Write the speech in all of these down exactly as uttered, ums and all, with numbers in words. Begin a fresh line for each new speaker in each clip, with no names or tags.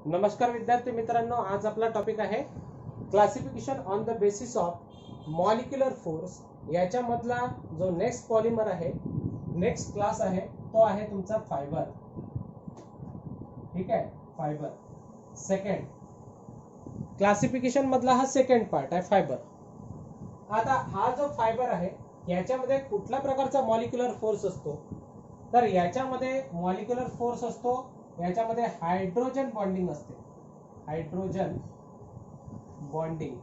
नमस्कार विद्यार्थी मित्रांनो, आज आपला टॉपिक आहे classification on the basis of molecular force. याच्यामधला जो नेक्स्ट पॉलिमर आहे, नेक्स्ट क्लास आहे, तो आहे तुमचा फायबर. ठीक आहे, फायबर सेकंड क्लासिफिकेशन मधला हा सेकंड पार्ट आहे फायबर. आता हा जो फायबर आहे याच्यामध्ये कुठल्या प्रकारचा मॉलिक्युलर फोर्स असतो, तर याच्यामध्ये मॉलिक्युलर फोर्स असतो, याच्यामध्ये हायड्रोजन बॉन्डिंग असते. Hydrogen bonding.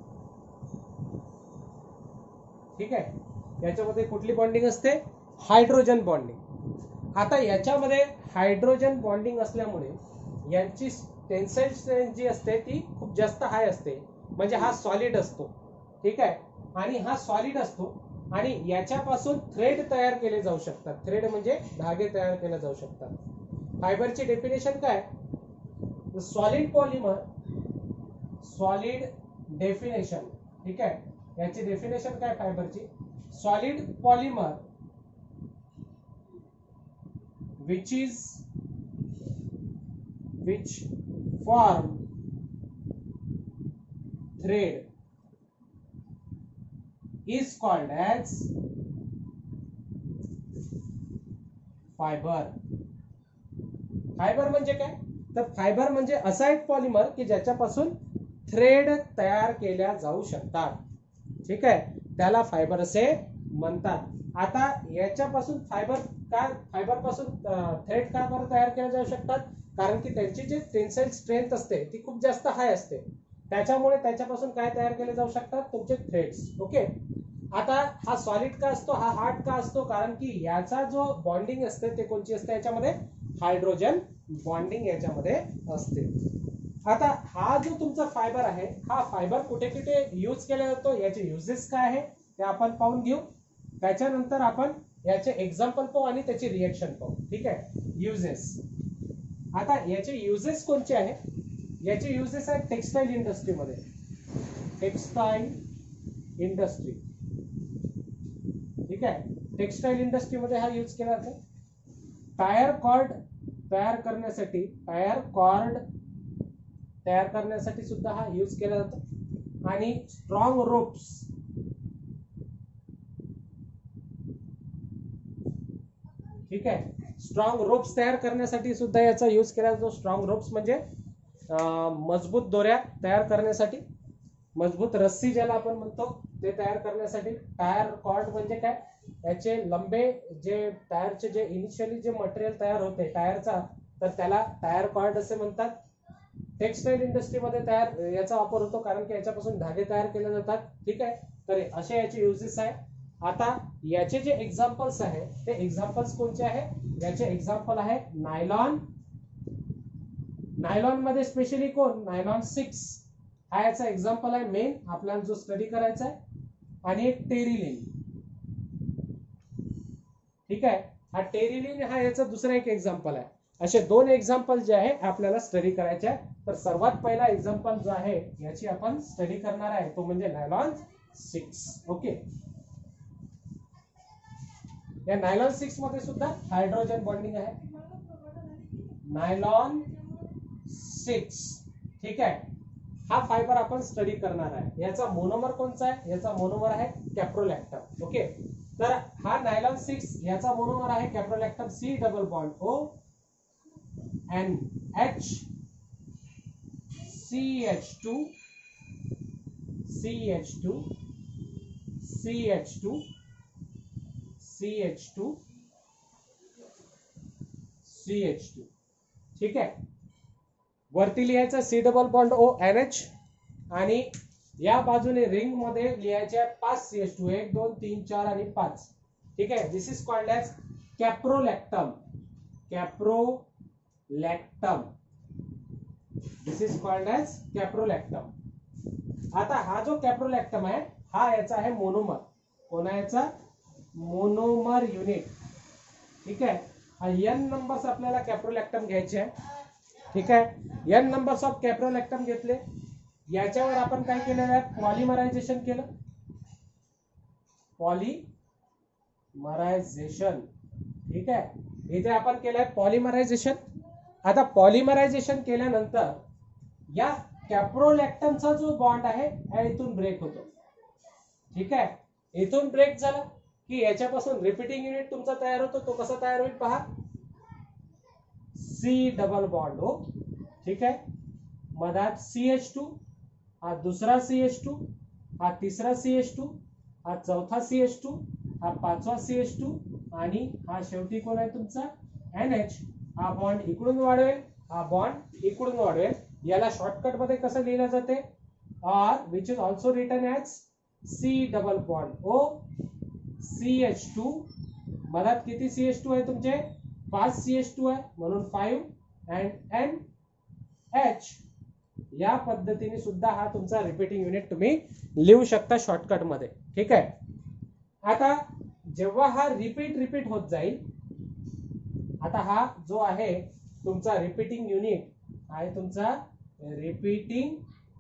ठीक आहे, याच्यामध्ये कुठली बॉन्डिंग असते? Hydrogen bonding. आता याच्यामध्ये हायड्रोजन बॉन्डिंग असल्यामुळे यांची टेन्साइल स्ट्रेंथ जी असते ती खूप जास्त हाय असते, म्हणजे हा सॉलिड असतो. ठीक आहे, आणि हा सॉलिड असतो आणि याच्यापासून थ्रेड तयार केले जाऊ शकतात. थ्रेड म्हणजे धागे तयार केले जाऊ शकतात. फायबरची डेफिनेशन काय? Solid polymer, solid definition. ठीक आहे, याची डेफिनेशन काय फायबरची? Solid polymer which is which form thread is called as fibre. Fibre म्हणजे काय? तर फायबर म्हणजे असा एक पॉलिमर की ज्याच्यापासून थ्रेड तयार केल्या जाऊ शकतात. ठीक आहे, त्याला फायबर असे म्हणतात. आता याच्यापासून फायबर काय, फायबर पासून थ्रेड का बरं तयार केल्या जाऊ शकतात? कारण की त्यांची जी टेन्साइल स्ट्रेंथ असते ती खूप जास्त हाय असते, त्याच्यामुळे त्याच्यापासून काय तयार केले जाऊ शकतात? तुमचे थ्रेड्स. ओके, आता हा सॉलिड का असतो, हा हार्ड का असतो? कारण की याचा जो बॉन्डिंग असते ते कोणची असते? याच्यामध्ये हायड्रोजन बॉन्डिंग याच्यामध्ये असते. आता हा जो तुमचा फायबर आहे, हा फायबर कुठे कुठे यूज केला जातो, याचे युजेस काय आहे ते आपण पाहून घेऊ. त्याच्यानंतर आपण याचे एक्झाम्पल पाहू आणि त्याची रिएक्शन पाहू. ठीक आहे, युजेस. आता याचे युजेस कोणते आहे? याचे युजेस आहेत टेक्सटाईल इंडस्ट्रीमध्ये. Textile industry. ठीक आहे, टेक्सटाईल इंडस्ट्रीमध्ये हा यूज केला जातो. टायर कॉर्ड तयार करण्यासाठी, टायर कॉर्ड तयार करण्यासाठी सुद्धा हा यूज केला जातो. आणि स्ट्रॉंग रोप्स, ठीक आहे, स्ट्रॉंग रोप्स तयार करण्यासाठी सुद्धा याचा यूज केला जातो. स्ट्रॉंग रोप्स म्हणजे मजबूत दोऱ्या तयार करण्यासाठी, मजबूत रस्सी ज्याला आपण म्हणतो ते तयार करण्यासाठी. टायर कॉर्ड म्हणजे काय? याचे लंबे जे टायरचे जे इनिशियली जे मटेरियल तयार होते टायरचा, तर त्याला टायर कॉर्ड असे म्हणतात. टेक्सटाईल इंडस्ट्रीमध्ये तयार याचा वापर होतो कारण की याच्यापासून धागे तयार केले जातात. ठीक आहे, तर असे याचे युजेस आहे. आता याचे जे एक्झाम्पल्स आहे ते एक्झाम्पल्स कोणते आहे? याचे एक्झाम्पल आहे नायलॉन. नायलॉन मध्ये स्पेशली कोण? नायलॉन सिक्स हा याचा एक्झाम्पल आहे मेन, आपल्याला जो स्टडी करायचा आहे. आणि एक टेरिलिन. ठीक आहे, हा टेरिलिन हा याचा दुसरा एक एक्झाम्पल आहे. असे दोन एक्झाम्पल जे आहे आपल्याला स्टडी करायचे आहे. तर सर्वात पहिला एक्झाम्पल जो आहे याची आपण स्टडी करणार आहे तो म्हणजे नायलॉन सिक्स. ओके, या नायलॉन सिक्स मध्ये सुद्धा हायड्रोजन बॉन्डिंग आहे. Nylon six. ठीक आहे, हा फायबर आपण स्टडी करणार आहे. याचा मोनोमर कोणता आहे? याचा मोनोमर आहे कॅप्रोलॅक्टम. ओके, तर हा नायलॉन सिक्स याचा मोनोमर आहे caprolactam. C double bond O N H C H two C H two C H two C H two C H two. ठीक आहे, वरती लिहायचं C double bond O N H आणि या बाजूने ring मध्ये लिहायचे पाच सी एच टू. एक दोन तीन चार आणि पाच. ठीक आहे, this is called as caprolactam. Caprolactam, this is called as caprolactam. आता हा जो कॅप्रोलॅक्टम आहे हा याचा आहे मोनोमर. कोणाचा? Monomer unit. ठीक आहे, हा एन नंबर्स आपल्याला कॅप्रोलॅक्टम घ्यायचे आहे. ठीक आहे, एन नंबर्स ऑफ कॅप्रोलॅक्टम घेतले. याच्यावर आपण काय केलेलं आहे? पॉलिमरायझेशन केलं. पॉलिमरायझेशन. ठीक आहे, इथे आपण केलंय पॉलिमरायझेशन. आता पॉलिमरायझेशन केल्यानंतर या कॅप्रोलॅक्टमचा जो बॉन्ड आहे हा इथून ब्रेक होतो. ठीक आहे, इथून ब्रेक झाला की याच्यापासून रिपीटिंग युनिट तुमचा तयार होतो. तो कसा तयार होईल पहा, सी डबल बॉन्ड ओ. ठीक आहे, मधात सी एच टू, हा दुसरा सी एच टू, हा तिसरा सी एच टू, हा चौथा सी एच टू, हा पाचवा सी एच टू आणि हा शेवटी कोण आहे तुमचा एन एच. हा बॉन्ड इकडून वाढवेल, हा बॉन्ड इकडून वाढवेल. याला शॉर्टकट मध्ये कसं लिहिलं जाते, R which is also written as C double bond O C H two. मधात किती सी एच टू आहे तुमचे, पाच सी एच टू आहे म्हणून फाईव्ह अँड एन एच. या पद्धतीने सुद्धा हा तुमचा रिपीटिंग युनिट तुम्ही लिहू शकता शॉर्टकट मध्ये. ठीक आहे, आता जेव्हा हा रिपीट रिपीट होत जाईल, आता हा जो आहे तुमचा रिपीटिंग युनिट आहे तुमचा रिपीटिंग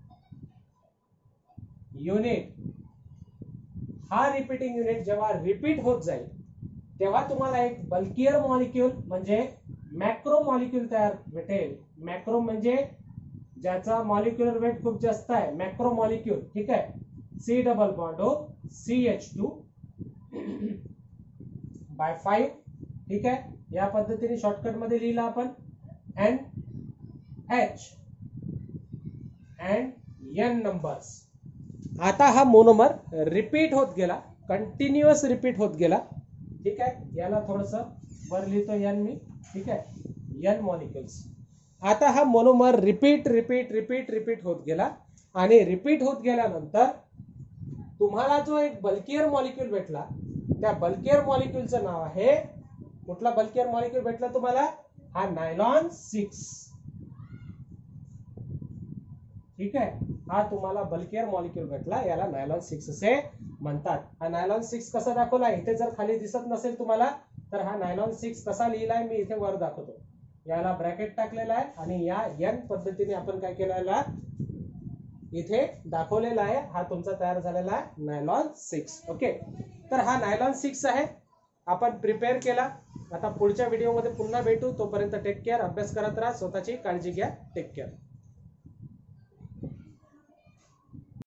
युनिट. हा रिपीटिंग युनिट जेव्हा रिपीट होत जाईल तेव्हा तुम्हाला एक बल्कियर मॉलिक्यूल म्हणजे मॅक्रो मॉलिक्यूल तयार भेटेल. मॅक्रो म्हणजे ज्याचा मॉलिक्युलर वेट खूप जास्त आहे, मॅक्रो मॉलिक्यूल. ठीक आहे, C double bond O C H two by five. ठीक आहे, या पद्धतीने शॉर्टकट मध्ये लिहिला आपण N H and N numbers. आता हा मोनोमर रिपीट होत गेला, कंटिन्युअस रिपीट होत गेला. ठीक आहे, याला थोडस वर लिहितो एन मी. ठीक आहे, एन मॉलिक्युल्स. आता हा monomer repeat repeat repeat repeat होत गेला आणि रिपीट होत गेल्यानंतर तुम्हाला जो एक बल्कियर मॉलिक्यूल भेटला, त्या बल्कियर मॉलिक्यूलचं नाव आहे, कुठला बल्कियर मॉलिक्यूल भेटला तुम्हाला, हा नायलॉन सिक्स. ठीक आहे, हा तुम्हाला बल्कियर मॉलिक्यूल भेटला, याला नायलॉन सिक्स असे म्हणतात. हा नायलॉन सिक्स कसा दाखवला, इथे जर खाली दिसत नसेल तुम्हाला तर हा नायलॉन सिक्स कसा लिहिलाय मी इथे वर दाखवतो. याला ब्रॅकेट टाकलेला आहे आणि या एन पद्धतीने आपण काय केलेला इथे दाखवलेला आहे. हा तुमचा तयार झालेला आहे नायलॉन सिक्स. ओके, तर हा नायलॉन सिक्स आहे, आपण प्रिपेअर केला. आता पुढच्या व्हिडिओमध्ये पुन्हा भेटू, तोपर्यंत टेक केअर, अभ्यास करत राहा, स्वतःची काळजी घ्या. Take care.